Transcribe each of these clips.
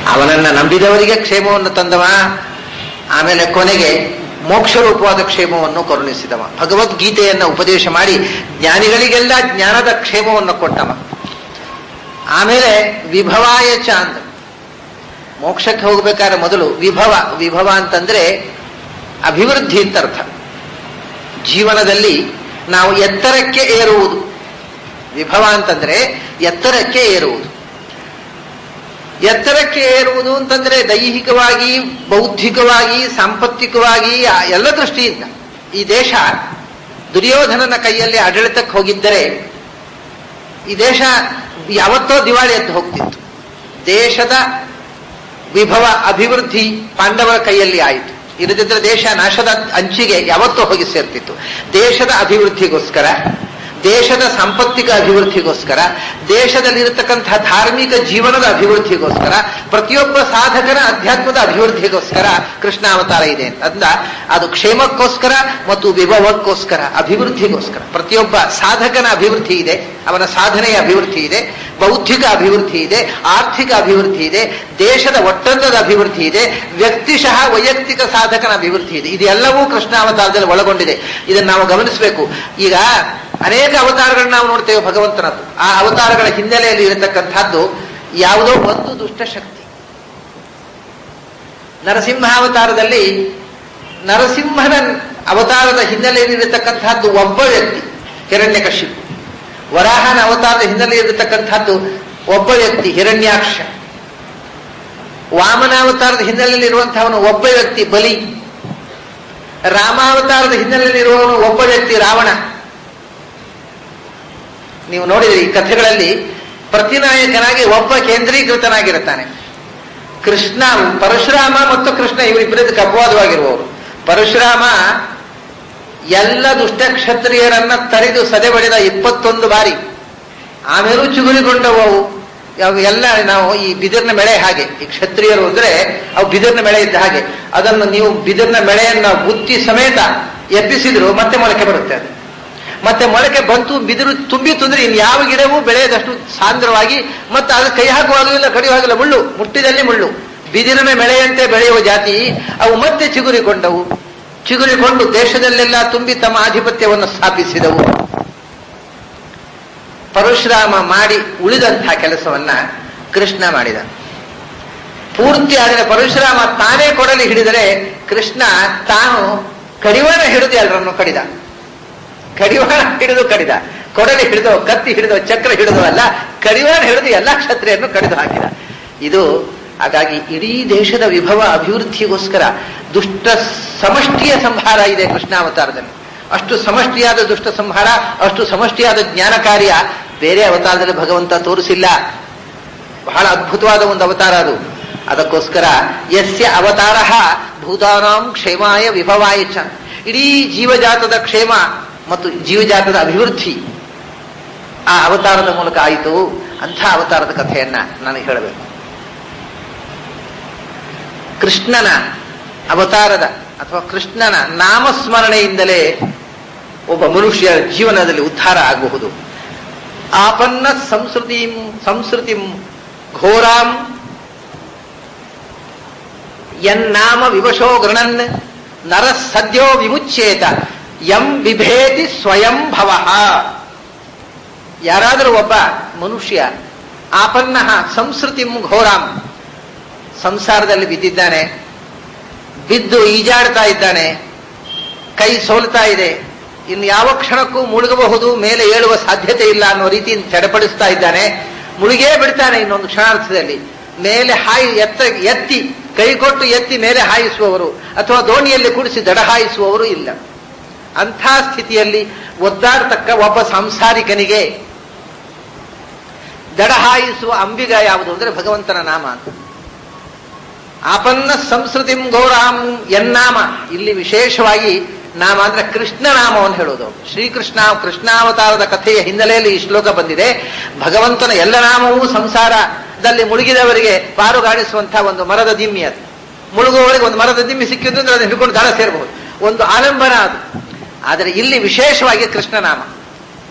ಅವನನ್ನ ನಂಬಿದವರಿಗೆ ಕ್ಷೇಮವನ್ನು ತಂದವ, ಆಮೇಲೆ ಕೊನೆಗೆ ಮೋಕ್ಷ ರೂಪವಾದ ಕ್ಷೇಮವನ್ನು ಕರುಣಿಸಿದವ. ಭಗವದ್ಗೀತೆಯನ್ನ ಉಪದೇಶ ಮಾಡಿ ಜ್ಞಾನಿಗಳಿಗೆಲ್ಲ ಜ್ಞಾನದ ಕ್ಷೇಮವನ್ನು ಕೊಟ್ಟವ. ಆಮೇಲೆ ವಿಭವಾಯ ಚಾಂದ್, ಮೋಕ್ಷಕ್ಕೆ ಹೋಗ್ಬೇಕಾದ್ರೆ ಮೊದಲು ವಿಭವ ಅಂತಂದ್ರೆ ಅಭಿವೃದ್ಧಿ ಅಂತ ಅರ್ಥ. ಜೀವನದಲ್ಲಿ ನಾವು ಎತ್ತರಕ್ಕೆ ಏರುವುದು. ವಿಭವ ಅಂತಂದ್ರೆ ಎತ್ತರಕ್ಕೆ ಏರುವುದು. ಎತ್ತರಕ್ಕೆ ಏರುವುದು ಅಂತಂದ್ರೆ ದೈಹಿಕವಾಗಿ, ಬೌದ್ಧಿಕವಾಗಿ, ಸಾಂಪತ್ತಿಕವಾಗಿ ಎಲ್ಲ ದೃಷ್ಟಿಯಿಂದ. ಈ ದೇಶ ದುರ್ಯೋಧನನ ಕೈಯಲ್ಲಿ ಆಡಳಿತಕ್ಕೆ ಹೋಗಿದ್ದರೆ ಈ ದೇಶ ಯಾವತ್ತೋ ದಿವಾಳಿ ಎದ್ದು ಹೋಗ್ತಿತ್ತು. ದೇಶದ ವಿಭವ ಅಭಿವೃದ್ಧಿ ಪಾಂಡವರ ಕೈಯಲ್ಲಿ ಆಯಿತು. ಇರದಿದ್ರೆ ದೇಶ ನಾಶದ ಅಂಚಿಗೆ ಯಾವತ್ತೋ ಹೋಗಿ ಸೇರ್ತಿತ್ತು. ದೇಶದ ಅಭಿವೃದ್ಧಿಗೋಸ್ಕರ, ದೇಶದ ಸಾಂಪತ್ತಿಕ ಅಭಿವೃದ್ಧಿಗೋಸ್ಕರ, ದೇಶದಲ್ಲಿರತಕ್ಕಂತಹ ಧಾರ್ಮಿಕ ಜೀವನದ ಅಭಿವೃದ್ಧಿಗೋಸ್ಕರ, ಪ್ರತಿಯೊಬ್ಬ ಸಾಧಕನ ಅಧ್ಯಾತ್ಮದ ಅಭಿವೃದ್ಧಿಗೋಸ್ಕರ ಕೃಷ್ಣಾವತಾರ ಇದೆ ಅಂತ. ಅದು ಕ್ಷೇಮಕ್ಕೋಸ್ಕರ ಮತ್ತು ವಿಭವಕ್ಕೋಸ್ಕರ, ಅಭಿವೃದ್ಧಿಗೋಸ್ಕರ. ಪ್ರತಿಯೊಬ್ಬ ಸಾಧಕನ ಅಭಿವೃದ್ಧಿ ಇದೆ, ಅವನ ಸಾಧನೆಯ ಅಭಿವೃದ್ಧಿ ಇದೆ, ಬೌದ್ಧಿಕ ಅಭಿವೃದ್ಧಿ ಇದೆ, ಆರ್ಥಿಕ ಅಭಿವೃದ್ಧಿ ಇದೆ, ದೇಶದ ಒಟ್ಟಂದದ ಅಭಿವೃದ್ಧಿ ಇದೆ, ವ್ಯಕ್ತಿಶಃ ವೈಯಕ್ತಿಕ ಸಾಧಕನ ಅಭಿವೃದ್ಧಿ ಇದೆ. ಇದೆಲ್ಲವೂ ಕೃಷ್ಣಾವತಾರದಲ್ಲಿ ಒಳಗೊಂಡಿದೆ. ಇದನ್ನು ನಾವು ಗಮನಿಸಬೇಕು. ಈಗ ಅನೇಕ ಅವತಾರಗಳನ್ನ ನಾವು ನೋಡ್ತೇವೆ ಭಗವಂತನದ್ದು. ಆ ಅವತಾರಗಳ ಹಿನ್ನೆಲೆಯಲ್ಲಿ ಇರತಕ್ಕಂಥದ್ದು ಯಾವುದೋ ಒಂದು ದುಷ್ಟಶಕ್ತಿ. ನರಸಿಂಹಾವತಾರದಲ್ಲಿ ನರಸಿಂಹನ ಅವತಾರದ ಹಿನ್ನೆಲೆಯಲ್ಲಿ ಇರತಕ್ಕಂಥದ್ದು ಒಬ್ಬ ವ್ಯಕ್ತಿ, ಹಿರಣ್ಯಕಶಿಪು. ವರಾಹನ ಅವತಾರದ ಹಿನ್ನೆಲೆಯಲ್ಲಿ ಇರತಕ್ಕಂಥದ್ದು ಒಬ್ಬ ವ್ಯಕ್ತಿ, ಹಿರಣ್ಯಾಕ್ಷ. ವಾಮನಾವತಾರದ ಹಿನ್ನೆಲೆಯಲ್ಲಿ ಇರುವಂತಹವನು ಒಬ್ಬ ವ್ಯಕ್ತಿ, ಬಲಿ. ರಾಮಾವತಾರದ ಹಿನ್ನೆಲೆಯಲ್ಲಿ ಇರುವವನು ಒಬ್ಬ ವ್ಯಕ್ತಿ, ರಾವಣ. ನೀವು ನೋಡಿದ್ರಿ ಈ ಕಥೆಗಳಲ್ಲಿ ಪ್ರತಿನಾಯಕನಾಗಿ ಒಬ್ಬ ಕೇಂದ್ರೀಕೃತನಾಗಿರುತ್ತಾನೆ. ಕೃಷ್ಣ, ಪರಶುರಾಮ ಮತ್ತು ಕೃಷ್ಣ ಇವರಿಬ್ಬರದ್ದು ಅಪವಾದವಾಗಿರುವವರು. ಪರಶುರಾಮ ಎಲ್ಲ ದುಷ್ಟ ಕ್ಷತ್ರಿಯರನ್ನ ತರಿದು ಸದೆ ಬಡಿದ 21 ಬಾರಿ. ಆಮೇಲೂ ಚುಗುರಿಗೊಂಡವು ಎಲ್ಲ. ನಾವು ಈ ಬಿದಿರ್ನ ಮೆಳೆ ಹಾಗೆ, ಈ ಕ್ಷತ್ರಿಯರು ಅಂದ್ರೆ ಅವು ಬಿದಿರ್ನ ಮೆಳೆ ಇದ್ದ ಹಾಗೆ. ಅದನ್ನು ನೀವು ಬಿದಿರ್ನ ಮೆಳೆಯನ್ನ ಬುತ್ತಿ ಸಮೇತ ಎಬ್ಬಿಸಿದ್ರು ಮತ್ತೆ ಮೊಳಕೆ ಬರುತ್ತೆ. ಅದು ಮತ್ತೆ ಮೊಳಕೆ ಬಂತು, ಬಿದಿರು ತುಂಬಿತು ಇನ್ ಯಾವ ಗಿಡವೂ ಬೆಳೆಯದಷ್ಟು ಸಾಂದ್ರವಾಗಿ, ಮತ್ತೆ ಅದು ಕೈ ಹಾಕುವಾಗಲೂ ಇಲ್ಲ, ಕಡಿಯುವಾಗಿಲ್ಲ, ಮುಳ್ಳು, ಮುಟ್ಟಿದಲ್ಲಿ ಮುಳ್ಳು. ಬಿದಿರಿನ ಮೆಳೆಯಂತೆ ಬೆಳೆಯುವ ಜಾತಿ ಅವು ಮತ್ತೆ ಚಿಗುರಿಕೊಂಡು ದೇಶದಲ್ಲೆಲ್ಲ ತುಂಬಿ ತಮ್ಮ ಆಧಿಪತ್ಯವನ್ನು ಸ್ಥಾಪಿಸಿದವು. ಪರಶುರಾಮ ಮಾಡಿ ಉಳಿದಂತಹ ಕೆಲಸವನ್ನ ಕೃಷ್ಣ ಮಾಡಿದ. ಪೂರ್ತಿ ಆದರೆ ಪರಶುರಾಮ ತಾನೇ ಕೊಡಲಿ ಹಿಡಿದರೆ, ಕೃಷ್ಣ ತಾನು ಕಡಿವಾಣ ಹಿಡಿದು ಎಲ್ಲರನ್ನು ಕಡಿದ. ಕಡಿವಾಣ ಹಿಡಿದು ಕಡಿದ, ಕೊಡಲಿ ಹಿಡಿದು, ಕತ್ತಿ ಹಿಡಿದು, ಚಕ್ರ ಹಿಡಿದು ಅಲ್ಲ, ಕಡಿವಾಣ ಹಿಡಿದು ಎಲ್ಲ ಕ್ಷತ್ರಿಯನ್ನು ಕಡಿದು ಹಾಕಿದ. ಇದು ಹಾಗಾಗಿ ಇಡೀ ದೇಶದ ವಿಭವ ಅಭಿವೃದ್ಧಿಗೋಸ್ಕರ ದುಷ್ಟ ಸಮಷ್ಟಿಯ ಸಂಹಾರ ಇದೆ ಕೃಷ್ಣಾವತಾರದಲ್ಲಿ. ಅಷ್ಟು ಸಮಷ್ಟಿಯಾದ ದುಷ್ಟ ಸಂಹಾರ, ಅಷ್ಟು ಸಮಷ್ಟಿಯಾದ ಜ್ಞಾನ ಕಾರ್ಯ ಬೇರೆ ಅವತಾರದಲ್ಲಿ ಭಗವಂತ ತೋರಿಸಿಲ್ಲ. ಬಹಳ ಅದ್ಭುತವಾದ ಒಂದು ಅವತಾರ ಅದು. ಅದಕ್ಕೋಸ್ಕರ ಯಸ್ಯ ಅವತಾರ ಭೂತಾನಾಂ ಕ್ಷೇಮಾಯ ವಿಭವಾಯ ಚ, ಇಡೀ ಜೀವಜಾತದ ಕ್ಷೇಮ ಮತ್ತು ಜೀವಜಾತದ ಅಭಿವೃದ್ಧಿ ಆ ಅವತಾರದ ಮೂಲಕ ಆಯಿತು. ಅಂಥ ಅವತಾರದ ಕಥೆಯನ್ನ ನನಗೆ ಹೇಳಬೇಕು. ಕೃಷ್ಣನ ಅವತಾರದ ಅಥವಾ ಕೃಷ್ಣನ ನಾಮಸ್ಮರಣೆಯಿಂದಲೇ ಒಬ್ಬ ಮನುಷ್ಯ ಜೀವನದಲ್ಲಿ ಉದ್ಧಾರ ಆಗಬಹುದು. ಆಪನ್ನ ಸಂಸ್ಕೃತಿಂ ಘೋರಾಂ ಯನ್ನಾಮ ವಿವಶೋ ಗೃಣನ್ ನರ ಸದ್ಯೋ ವಿಮುಚ್ಯೇತ ಯಂ ಬಿಭೇತಿ ಸ್ವಯಂ ಭವಃ. ಯಾರಾದರೂ ಒಬ್ಬ ಮನುಷ್ಯ ಆಪನ್ನ ಸಂಸ್ಕೃತಿಂ ಘೋರಾಂ, ಸಂಸಾರದಲ್ಲಿ ಬಿದ್ದಿದ್ದಾನೆ, ಬಿದ್ದು ಈಜಾಡ್ತಾ ಇದ್ದಾನೆ, ಕೈ ಸೋಲ್ತಾ ಇದೆ, ಇನ್ನು ಯಾವ ಕ್ಷಣಕ್ಕೂ ಮುಳುಗಬಹುದು, ಮೇಲೆ ಏಳುವ ಸಾಧ್ಯತೆ ಇಲ್ಲ ಅನ್ನೋ ರೀತಿಯಿಂದ ಚಡಪಡಿಸ್ತಾ ಇದ್ದಾನೆ, ಮುಳುಗೇ ಬಿಡ್ತಾನೆ ಇನ್ನೊಂದು ಕ್ಷಣಾರ್ಥದಲ್ಲಿ. ಮೇಲೆ ಎತ್ತಿ ಕೈ ಕೊಟ್ಟು ಎತ್ತಿ ಮೇಲೆ ಹಾಯಿಸುವವರು ಅಥವಾ ದೋಣಿಯಲ್ಲಿ ಕೂಡಿಸಿ ದಡ ಹಾಯಿಸುವವರು ಇಲ್ಲ. ಅಂಥ ಸ್ಥಿತಿಯಲ್ಲಿ ಒದ್ದಾಡ್ತಕ್ಕ ಒಬ್ಬ ಸಾಂಸಾರಿಕನಿಗೆ ದಡ ಹಾಯಿಸುವ ಅಂಬಿಗ ಯಾವುದು ಅಂದ್ರೆ ಭಗವಂತನ ನಾಮ ಅಂತ. ಆಪನ್ನ ಸಂಸ್ಕೃತಿಂ ಘೋರಾಂ ಎನ್ನಾಮ, ಇಲ್ಲಿ ವಿಶೇಷವಾಗಿ ನಾಮ ಅಂದ್ರೆ ಕೃಷ್ಣ ನಾಮವನ್ನು ಹೇಳೋದು. ಕೃಷ್ಣಾವತಾರದ ಕಥೆಯ ಹಿನ್ನೆಲೆಯಲ್ಲಿ ಈ ಶ್ಲೋಕ ಬಂದಿದೆ. ಭಗವಂತನ ಎಲ್ಲ ನಾಮವೂ ಸಂಸಾರದಲ್ಲಿ ಮುಳುಗಿದವರಿಗೆ ಪಾರುಗಾಣಿಸುವಂತಹ ಒಂದು ಮರದ ದಿಮ್ಮಿ ಅದು. ಮುಳುಗುವವರಿಗೆ ಒಂದು ಮರದ ದಿಮ್ಮಿ ಸಿಕ್ಕಿದ್ದು ಅಂದ್ರೆ ಅದನ್ನು ಹಿಡ್ಕೊಂಡು ದಡ ಸೇರಬಹುದು, ಒಂದು ಆಲಂಬನ ಅದು. ಆದರೆ ಇಲ್ಲಿ ವಿಶೇಷವಾಗಿ ಕೃಷ್ಣನಾಮ.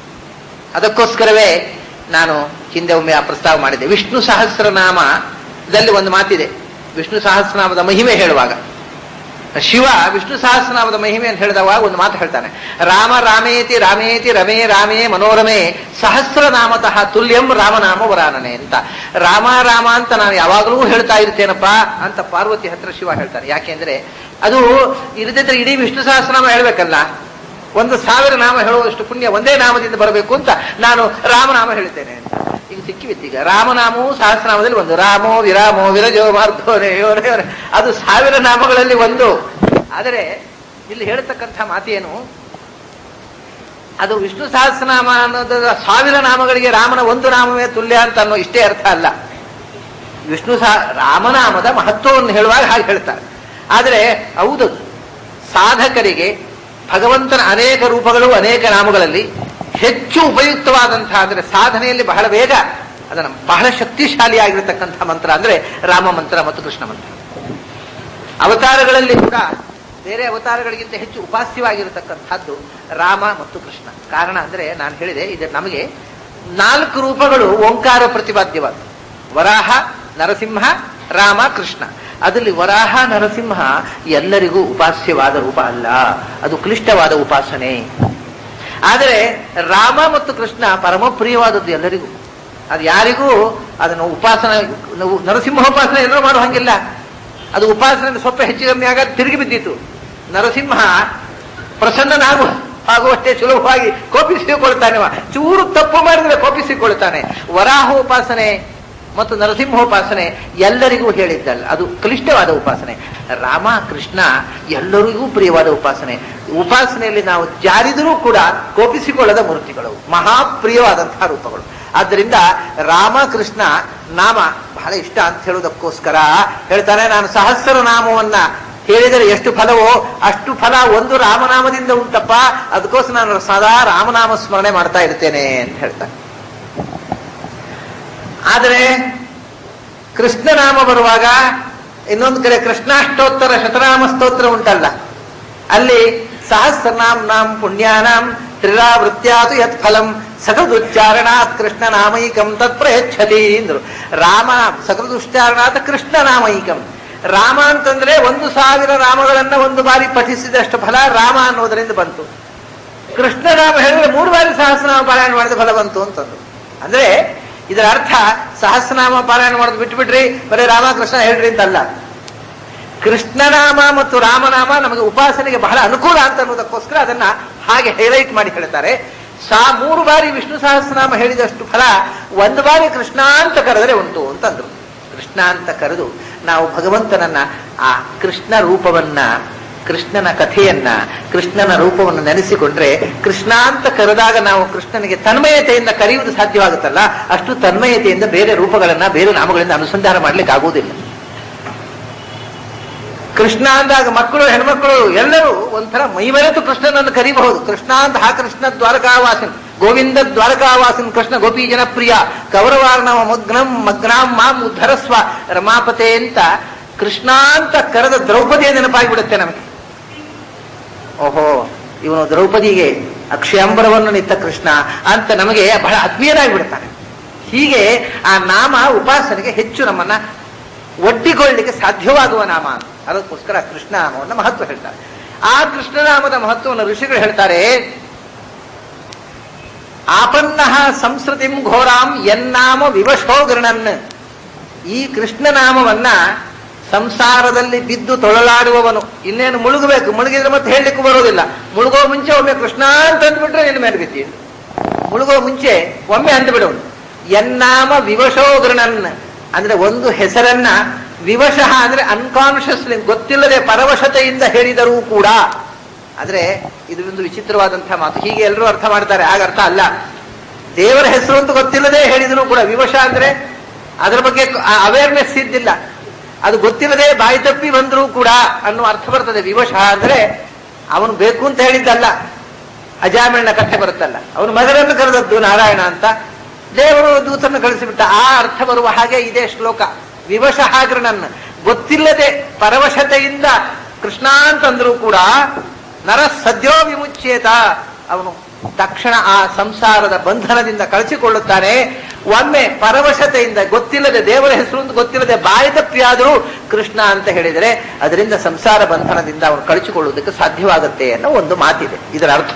ಅದಕ್ಕೋಸ್ಕರವೇ ನಾನು ಹಿಂದೆ ಒಮ್ಮೆ ಆ ಪ್ರಸ್ತಾವ ಮಾಡಿದ್ದೆ. ವಿಷ್ಣು ಸಹಸ್ರನಾಮ ಇದರಲ್ಲಿ ಒಂದು ಮಾತಿದೆ, ವಿಷ್ಣು ಸಹಸ್ರನಾಮದ ಮಹಿಮೆ ಹೇಳುವಾಗ ಶಿವ ವಿಷ್ಣು ಸಹಸ್ರನಾಮದ ಮಹಿಮೆಯನ್ನು ಹೇಳಿದವಾಗ ಒಂದು ಮಾತು ಹೇಳ್ತಾನೆ, ರಾಮ ರಾಮೇತಿ ರಾಮೇತಿ ರಮೇ ರಾಮೇ ಮನೋರಮೆ ಸಹಸ್ರನಾಮತಃ ತುಲ್ಯಂ ರಾಮನಾಮ ವರಾನನೆ ಅಂತ. ರಾಮ ರಾಮ ಅಂತ ನಾನು ಯಾವಾಗಲೂ ಹೇಳ್ತಾ ಇರ್ತೇನಪ್ಪ ಅಂತ ಪಾರ್ವತಿ ಹತ್ರ ಶಿವ ಹೇಳ್ತಾನೆ. ಯಾಕೆಂದ್ರೆ ಅದು ಇರದಿದ್ರೆ ಇಡೀ ವಿಷ್ಣು ಸಹಸ್ರನಾಮ ಹೇಳ್ಬೇಕಲ್ಲ, 1,000 ನಾಮ ಹೇಳುವಷ್ಟು ಪುಣ್ಯ ಒಂದೇ ನಾಮದಿಂದ ಬರಬೇಕು ಅಂತ ನಾನು ರಾಮನಾಮ ಹೇಳ್ತೇನೆ ಅಂತ. ಈಗ ಸಿಕ್ಕಿಬಿತ್ತೀಗ ರಾಮನಾಮವು ಸಹಸ್ರನಾಮದಲ್ಲಿ ಒಂದು, ರಾಮೋ ವಿರಾಮೋ ವಿರಜೋ ಮಾರ್ಗೋರೆ ಅದು 1000 ನಾಮಗಳಲ್ಲಿ ಒಂದು. ಆದರೆ ಇಲ್ಲಿ ಹೇಳ್ತಕ್ಕಂಥ ಮಾತೇನು, ಅದು ವಿಷ್ಣು ಸಹಸ್ರನಾಮ ಅನ್ನೋದು 1000 ನಾಮಗಳಿಗೆ ರಾಮನ ಒಂದು ನಾಮವೇ ತುಲ್ಯ ಅಂತ ಅನ್ನೋ ಇಷ್ಟೇ ಅರ್ಥ ಅಲ್ಲ. ರಾಮನಾಮದ ಮಹತ್ವವನ್ನು ಹೇಳುವಾಗ ಹಾಗೆ ಹೇಳ್ತಾರೆ. ಆದರೆ ಹೌದು, ಸಾಧಕರಿಗೆ ಭಗವಂತನ ಅನೇಕ ರೂಪಗಳು ಅನೇಕ ನಾಮಗಳಲ್ಲಿ ಹೆಚ್ಚು ಉಪಯುಕ್ತವಾದಂತಹ, ಅಂದ್ರೆ ಸಾಧನೆಯಲ್ಲಿ ಬಹಳ ಬೇಗ ಅದನ್ನು ಬಹಳ ಶಕ್ತಿಶಾಲಿಯಾಗಿರತಕ್ಕಂಥ ಮಂತ್ರ ಅಂದ್ರೆ ರಾಮ ಮಂತ್ರ ಮತ್ತು ಕೃಷ್ಣ ಮಂತ್ರ. ಅವತಾರಗಳಲ್ಲಿ ಕೂಡ ಬೇರೆ ಅವತಾರಗಳಿಗಿಂತ ಹೆಚ್ಚು ಉಪಾಸ್ಯವಾಗಿರತಕ್ಕಂಥದ್ದು ರಾಮ ಮತ್ತು ಕೃಷ್ಣ. ಕಾರಣ ಅಂದ್ರೆ ನಾನು ಹೇಳಿದೆ, ಇದು ನಮಗೆ 4 ರೂಪಗಳು ಓಂಕಾರ ಪ್ರತಿಪಾದ್ಯವಾದ, ವರಾಹ, ನರಸಿಂಹ, ರಾಮ, ಕೃಷ್ಣ. ಅದರಲ್ಲಿ ವರಾಹ ನರಸಿಂಹ ಎಲ್ಲರಿಗೂ ಉಪಾಸ್ಯವಾದ ರೂಪ ಅಲ್ಲ, ಅದು ಕ್ಲಿಷ್ಟವಾದ ಉಪಾಸನೆ. ಆದರೆ ರಾಮ ಮತ್ತು ಕೃಷ್ಣ ಪರಮಪ್ರಿಯವಾದದ್ದು ಎಲ್ಲರಿಗೂ. ಅದು ಯಾರಿಗೂ ಅದನ್ನು ಉಪಾಸನೆ, ನರಸಿಂಹೋಪಾಸನೆ ಎಲ್ಲರೂ ಮಾಡೋ ಹಂಗಿಲ್ಲ. ಅದು ಉಪಾಸನೆ ಸ್ವಲ್ಪ ಹೆಚ್ಚು ಕಮ್ಮಿ ಆಗ ತಿರುಗಿ ಬಿದ್ದಿತ್ತು. ನರಸಿಂಹ ಪ್ರಸನ್ನನಾಗುವಷ್ಟೇ ಸುಲಭವಾಗಿ ಕೋಪಿಸಿಕೊಳ್ತಾನೆ, ಚೂರು ತಪ್ಪು ಮಾಡಿದ್ರೆ ಕೋಪಿಸಿಕೊಳ್ತಾನೆ. ವರಾಹ ಉಪಾಸನೆ ಮತ್ತು ನರಸಿಂಹೋಪಾಸನೆ ಎಲ್ಲರಿಗೂ ಹೇಳಿದ್ದಲ್ಲ, ಅದು ಕ್ಲಿಷ್ಟವಾದ ಉಪಾಸನೆ. ರಾಮ ಕೃಷ್ಣ ಎಲ್ಲರಿಗೂ ಪ್ರಿಯವಾದ ಉಪಾಸನೆ. ಉಪಾಸನೆಯಲ್ಲಿ ನಾವು ಜಾರಿದರೂ ಕೂಡ ಕೋಪಿಸಿಕೊಳ್ಳದ ಮೂರ್ತಿಗಳು, ಮಹಾಪ್ರಿಯವಾದಂತಹ ರೂಪಗಳು. ಆದ್ದರಿಂದ ರಾಮ ಕೃಷ್ಣ ನಾಮ ಬಹಳ ಇಷ್ಟ ಅಂತ ಹೇಳುವುದಕ್ಕೋಸ್ಕರ ಹೇಳ್ತಾನೆ, ನಾನು ಸಹಸ್ರ ನಾಮವನ್ನ ಹೇಳಿದರೆ ಎಷ್ಟು ಫಲವೋ ಅಷ್ಟು ಫಲ ಒಂದು ರಾಮನಾಮದಿಂದ ಉಂಟಪ್ಪ, ಅದಕ್ಕೋಸ್ಕರ ನಾನು ಸದಾ ರಾಮನಾಮ ಸ್ಮರಣೆ ಮಾಡ್ತಾ ಇರ್ತೇನೆ ಅಂತ ಹೇಳ್ತಾನೆ. ಆದರೆ ಕೃಷ್ಣನಾಮ ಬರುವಾಗ ಇನ್ನೊಂದು ಕಡೆ ಕೃಷ್ಣಾಷ್ಟೋತ್ತರ ಶತನಾಮ ಸ್ತೋತ್ರ ಉಂಟಲ್ಲ, ಅಲ್ಲಿ ಸಹಸ್ರನಾಂ ಪುಣ್ಯಾನಾಂ ತ್ರಿರಾವೃತ್ಯಾತು ಯತ್ ಫಲಂ ಸಕೃದುಚ್ಚಾರಣಾತ್ ಕೃಷ್ಣ ನಾಮೈಕಂ ತತ್ ಪ್ರಯಚ್ಛತಿ ಅಂದ್ರು. ರಾಮ ಸಕೃದುಚ್ಚಾರಣಾತ್ ಕೃಷ್ಣ ನಾಮೈಕಂ. ರಾಮ ಅಂತಂದ್ರೆ 1,000 ರಾಮಗಳನ್ನ ಒಂದು ಬಾರಿ ಪಠಿಸಿದಷ್ಟು ಫಲ ರಾಮ ಅನ್ನೋದರಿಂದ ಬಂತು. ಕೃಷ್ಣನಾಮ ಹೇಳಿದ್ರೆ 3 ಬಾರಿ ಸಹಸ್ರನಾಮ ಪಾರಾಯಣ ಮಾಡಿದ ಫಲ ಬಂತು ಅಂತಂದ್ರು. ಅಂದ್ರೆ ಇದರ ಅರ್ಥ ಸಹಸ್ರನಾಮ ಪಾರಾಯಣ ಮಾಡೋದು ಬಿಟ್ಬಿಟ್ರಿ, ಬರೀ ರಾಮಕೃಷ್ಣ ಹೇಳ್ರಿ ಅಂತಲ್ಲ. ಕೃಷ್ಣನಾಮ ಮತ್ತು ರಾಮನಾಮ ನಮಗೆ ಉಪಾಸನೆಗೆ ಬಹಳ ಅನುಕೂಲ ಅಂತ ಅನ್ನೋದಕ್ಕೋಸ್ಕರ ಅದನ್ನ ಹಾಗೆ ಹೈಲೈಟ್ ಮಾಡಿ ಹೇಳ್ತಾರೆ. 3 ಬಾರಿ ವಿಷ್ಣು ಸಹಸ್ರನಾಮ ಹೇಳಿದಷ್ಟು ಫಲ 1 ಬಾರಿ ಕೃಷ್ಣ ಅಂತ ಕರೆದರೆ ಉಂಟು ಅಂತಂದ್ರು. ಕೃಷ್ಣ ಅಂತ ಕರೆದು ನಾವು ಭಗವಂತನನ್ನ, ಆ ಕೃಷ್ಣ ರೂಪವನ್ನ, ಕೃಷ್ಣನ ಕಥೆಯನ್ನ, ಕೃಷ್ಣನ ರೂಪವನ್ನು ನೆನೆಸಿಕೊಂಡ್ರೆ, ಕೃಷ್ಣ ಅಂತ ಕರೆದಾಗ ನಾವು ಕೃಷ್ಣನಿಗೆ ತನ್ಮಯತೆಯಿಂದ ಕರೆಯುವುದು ಸಾಧ್ಯವಾಗುತ್ತಲ್ಲ, ಅಷ್ಟು ತನ್ಮಯತೆಯಿಂದ ಬೇರೆ ರೂಪಗಳನ್ನ ಬೇರೆ ನಾಮಗಳಿಂದ ಅನುಸಂಧಾನ ಮಾಡ್ಲಿಕ್ಕೆ ಆಗುವುದಿಲ್ಲ. ಕೃಷ್ಣ ಅಂದಾಗ ಮಕ್ಕಳು ಹೆಣ್ಮಕ್ಕಳು ಎಲ್ಲರೂ ಒಂಥರ ಮೈಮರೆತು ಕೃಷ್ಣನನ್ನು ಕರೀಬಹುದು. ಕೃಷ್ಣ ಅಂತ ಕೃಷ್ಣ ದ್ವಾರಕಾವಾಸಿನ್, ಗೋವಿಂದ ದ್ವಾರಕಾವಾಸಿನ್ ಕೃಷ್ಣ ಗೋಪಿ ಜನಪ್ರಿಯ ಕೌರವಾರ್ಣವ ಮಗ್ನಾಂ ಮಾಂ ಉದ್ಧರಸ್ವ ರಮಾಪತೆ ಅಂತ ಕೃಷ್ಣ ಅಂತ ಕರೆದ ದ್ರೌಪದಿಯ ನೆನಪಾಗಿಬಿಡುತ್ತೆ ನಮಗೆ. ಓಹೋ, ಇವನು ದ್ರೌಪದಿಗೆ ಅಕ್ಷಯಾಂಬರವನ್ನು ನಿತ್ತ ಕೃಷ್ಣ ಅಂತ ನಮಗೆ ಬಹಳ ಆತ್ಮೀಯನಾಗಿಬಿಡ್ತಾನೆ. ಹೀಗೆ ಆ ನಾಮ ಉಪಾಸನೆಗೆ ಹೆಚ್ಚು ನಮ್ಮನ್ನ ಒಡ್ಡಿಕೊಳ್ಳಲಿಕ್ಕೆ ಸಾಧ್ಯವಾಗುವ ನಾಮ. ಅದಕ್ಕೋಸ್ಕರ ಕೃಷ್ಣನಾಮವನ್ನು ಮಹತ್ವ ಹೇಳ್ತಾರೆ. ಆ ಕೃಷ್ಣನಾಮದ ಮಹತ್ವವನ್ನು ಋಷಿಗಳು ಹೇಳ್ತಾರೆ. ಆಪನ್ನಃ ಸಂಸ್ಕೃತಿಂ ಘೋರಾಂ ಯನ್ನಾಮ ವಿವಶೋ ಗೃಣನ್. ಈ ಕೃಷ್ಣನಾಮವನ್ನ ಸಂಸಾರದಲ್ಲಿ ಬಿದ್ದು ತೊಳಲಾಡುವವನು ಇನ್ನೇನು ಮುಳುಗಬೇಕು, ಮುಳುಗಿದ್ರೆ ಮತ್ತೆ ಹೇಳಲಿಕ್ಕೂ ಬರೋದಿಲ್ಲ. ಮುಳುಗೋ ಮುಂಚೆ ಒಮ್ಮೆ ಕೃಷ್ಣ ಅಂತ ಅಂದ್ಬಿಟ್ರೆ ನಿನ್ನ ಮೇಲೆ ಬಿದ್ದಿ. ಮುಳುಗೋ ಮುಂಚೆ ಒಮ್ಮೆ ಅಂದ್ಬಿಡೋನು. ಯನ್ನಾಮ ವಿವಶೋ ಗೃಣನ್ ಅಂದ್ರೆ ಒಂದು ಹೆಸರನ್ನ ವಿವಶಃ ಅಂದ್ರೆ ಅನ್ಕಾನ್ಶಿಯಸ್ಲಿ, ಗೊತ್ತಿಲ್ಲದೆ ಪರವಶತೆಯಿಂದ ಹೇಳಿದರೂ ಕೂಡ. ಆದ್ರೆ ಇದು ಒಂದು ವಿಚಿತ್ರವಾದಂತಹ ಮಾತು. ಹೀಗೆ ಎಲ್ಲರೂ ಅರ್ಥ ಮಾಡ್ತಾರೆ, ಆಗ ಅರ್ಥ ಅಲ್ಲ. ದೇವರ ಹೆಸರು ಅಂತ ಗೊತ್ತಿಲ್ಲದೆ ಹೇಳಿದ್ರು ಕೂಡ ವಿವಶ ಅಂದ್ರೆ ಅದರ ಬಗ್ಗೆ ಅವೇರ್ನೆಸ್ ಇದ್ದಿಲ್ಲ, ಅದು ಗೊತ್ತಿಲ್ಲದೆ ಬಾಯಿ ತಪ್ಪಿ ಬಂದರೂ ಕೂಡ ಅನ್ನೋ ಅರ್ಥ ಬರ್ತದೆ. ವಿವಶ ಅಂದ್ರೆ ಅವನು ಬೇಕು ಅಂತ ಹೇಳಿದ್ದಲ್ಲ. ಅಜಾಮಿಳನ ಕಥೆ ಬರುತ್ತಲ್ಲ, ಅವನು ಮಗನನ್ನು ಕರೆದದ್ದು ನಾರಾಯಣ ಅಂತ, ದೇವರು ದೂತನ್ನು ಕಳಿಸಿಬಿಟ್ಟ. ಆ ಅರ್ಥ ಬರುವ ಹಾಗೆ ಇದೇ ಶ್ಲೋಕ. ವಿವಶಃ ಗೃಣನ್, ಗೊತ್ತಿಲ್ಲದೆ ಪರವಶತೆಯಿಂದ ಕೃಷ್ಣ ಅಂತಂದ್ರೂ ಕೂಡ ನರ ಸದ್ಯೋ ವಿಮುಚ್ಯೇತ, ಅವನು ತಕ್ಷಣ ಆ ಸಂಸಾರದ ಬಂಧನದಿಂದ ಕಳಚಿಕೊಳ್ಳುತ್ತಾನೆ. ಒಮ್ಮೆ ಪರವಶತೆಯಿಂದ ಗೊತ್ತಿಲ್ಲದೆ, ದೇವರ ಹೆಸರು ಅಂತ ಗೊತ್ತಿಲ್ಲದೆ ಬಾಯಿ ತಪ್ಪಿಯಾದರೂ ಕೃಷ್ಣ ಅಂತ ಹೇಳಿದರೆ ಅದರಿಂದ ಸಂಸಾರ ಬಂಧನದಿಂದ ಅವನು ಕಳಚಿಕೊಳ್ಳುವುದಕ್ಕೆ ಸಾಧ್ಯವಾಗುತ್ತೆ ಅನ್ನೋ ಒಂದು ಮಾತಿದೆ. ಇದರ ಅರ್ಥ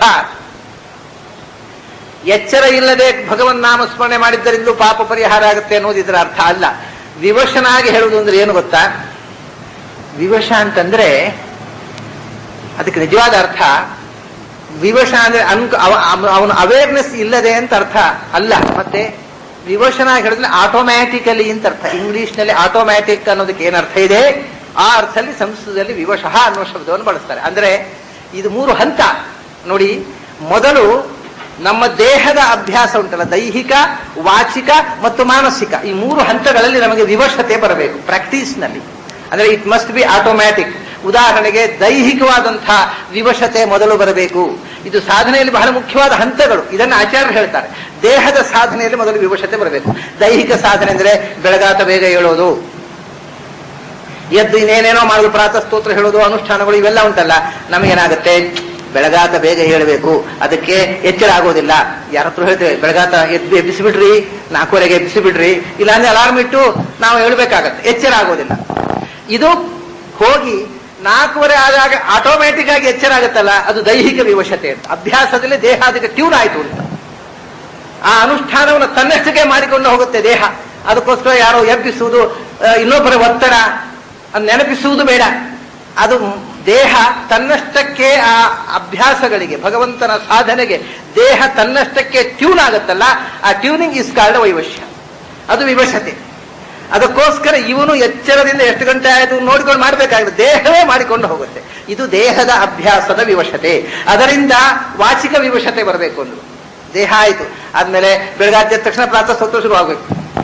ಎಚ್ಚರ ಇಲ್ಲದೆ ಭಗವನ್ ನಾಮ ಸ್ಮರಣೆ ಮಾಡಿದ್ದರಿಂದಲೂ ಪಾಪ ಪರಿಹಾರ ಆಗುತ್ತೆ ಅನ್ನೋದು ಇದರ ಅರ್ಥ ಅಲ್ಲ. ವಿವಶನಾಗಿ ಹೇಳುವುದು ಅಂದ್ರೆ ಏನು ಗೊತ್ತಾ? ವಿವಶ ಅಂತಂದ್ರೆ ಅದಕ್ಕೆ ನಿಜವಾದ ಅರ್ಥ ವಿವಶ ಅಂದ್ರೆ ಅವನು ಅವೇರ್ನೆಸ್ ಇಲ್ಲದೆ ಅಂತ ಅರ್ಥ ಅಲ್ಲ. ಮತ್ತೆ ವಿವಶನಾಗಿ ಹೇಳಿದ್ರೆ ಆಟೋಮ್ಯಾಟಿಕಲಿ ಅಂತ ಅರ್ಥ. ಇಂಗ್ಲಿಷ್ ನಲ್ಲಿ ಆಟೋಮ್ಯಾಟಿಕ್ ಅನ್ನೋದಕ್ಕೆ ಏನ್ ಅರ್ಥ ಇದೆ, ಆ ಅರ್ಥದಲ್ಲಿ ಸಂಸ್ಕೃತದಲ್ಲಿ ವಿವಶಃ ಅನ್ನುವ ಶಬ್ದವನ್ನು ಬಳಸ್ತಾರೆ. ಅಂದ್ರೆ ಇದು 3 ಹಂತ ನೋಡಿ. ಮೊದಲು ನಮ್ಮ ದೇಹದ ಅಭ್ಯಾಸ ಉಂಟಲ್ಲ, ದೈಹಿಕ, ವಾಚಿಕ ಮತ್ತು ಮಾನಸಿಕ, ಈ 3 ಹಂತಗಳಲ್ಲಿ ನಮಗೆ ವಿವಶತೆ ಬರಬೇಕು ಪ್ರಾಕ್ಟೀಸ್ನಲ್ಲಿ. ಅಂದ್ರೆ ಇಟ್ ಮಸ್ಟ್ ಬಿ ಆಟೋಮ್ಯಾಟಿಕ್. ಉದಾಹರಣೆಗೆ ದೈಹಿಕವಾದಂತಹ ವಿವಶತೆ ಮೊದಲು ಬರಬೇಕು. ಇದು ಸಾಧನೆಯಲ್ಲಿ ಬಹಳ ಮುಖ್ಯವಾದ ಹಂತಗಳು. ಇದನ್ನು ಆಚಾರ್ಯರು ಹೇಳ್ತಾರೆ. ದೇಹದ ಸಾಧನೆಯಲ್ಲಿ ಮೊದಲು ವಿವಶತೆ ಬರಬೇಕು. ದೈಹಿಕ ಸಾಧನೆ ಅಂದ್ರೆ ಬೆಳಗಾತ ಬೇಗ ಹೇಳೋದು, ಎದ್ದು ಇನ್ನೇನೇನೋ ಮಾಡೋದು, ಪ್ರಾತಃ ಸ್ತೋತ್ರ ಹೇಳೋದು, ಅನುಷ್ಠಾನಗಳು ಇವೆಲ್ಲ ಉಂಟಲ್ಲ. ನಮಗೇನಾಗುತ್ತೆ, ಬೆಳಗಾತ ಬೇಗ ಹೇಳಬೇಕು, ಅದಕ್ಕೆ ಎಚ್ಚರ ಆಗೋದಿಲ್ಲ. ಯಾರತ್ರ ಹೇಳ್ತೇವೆ, ಬೆಳಗಾತ ಎಬ್ಬಿಸಿಬಿಡ್ರಿ, 4:15 ಎಬ್ಬಿಸಿಬಿಡ್ರಿ, ಇಲ್ಲಾಂದ್ರೆ ಅಲಾರ್ಮ್ ಇಟ್ಟು ನಾವು ಹೇಳ್ಬೇಕಾಗತ್ತೆ, ಎಚ್ಚರ ಆಗೋದಿಲ್ಲ. ಇದು ಹೋಗಿ 4:15 ಆದಾಗ ಆಟೋಮ್ಯಾಟಿಕ್ ಆಗಿ ಎಚ್ಚರ ಆಗುತ್ತಲ್ಲ, ಅದು ದೈಹಿಕ ವಿವಶತೆ ಅಂತ. ಅಭ್ಯಾಸದಲ್ಲಿ ದೇಹ ಅದಕ್ಕೆ ಟ್ಯೂನ್ ಆಯ್ತು ಅಂತ. ಆ ಅನುಷ್ಠಾನವನ್ನು ತನ್ನಷ್ಟಕ್ಕೆ ಮಾಡಿಕೊಂಡು ಹೋಗುತ್ತೆ ದೇಹ. ಅದಕ್ಕೋಸ್ಕರ ಯಾರೋ ಎಬ್ಬಿಸುವುದು, ಇನ್ನೊಬ್ಬರ ಒತ್ತಡ, ನೆನಪಿಸುವುದು ಬೇಡ. ಅದು ದೇಹ ತನ್ನಷ್ಟಕ್ಕೆ ಆ ಅಭ್ಯಾಸಗಳಿಗೆ, ಭಗವಂತನ ಸಾಧನೆಗೆ ದೇಹ ತನ್ನಷ್ಟಕ್ಕೆ ಟ್ಯೂನ್ ಆಗುತ್ತಲ್ಲ, ಆ ಟ್ಯೂನಿಂಗ್ ಇಸ್ ಕಾಲ್ಡ್ ವೈವಶ್ಯ. ಅದು ವಿವಶತೆ. ಅದಕ್ಕೋಸ್ಕರ ಇವನು ಎಚ್ಚರದಿಂದ ಎಷ್ಟು ಗಂಟೆ ಆಯಿತು ನೋಡಿಕೊಂಡು ಮಾಡಬೇಕಾಗುತ್ತೆ, ದೇಹವೇ ಮಾಡಿಕೊಂಡು ಹೋಗುತ್ತೆ. ಇದು ದೇಹದ ಅಭ್ಯಾಸದ ವಿವಶತೆ. ಅದರಿಂದ ವಾಚಿಕ ವಿವಶತೆ ಬರಬೇಕು. ಒಂದು ದೇಹ ಆಯಿತು ಆದ್ಮೇಲೆ ಬೆಳಗಾದ ತಕ್ಷಣ ಪ್ರಾತಃ ಸ್ತೋತ್ರ ಶುರುವಾಗಬೇಕು.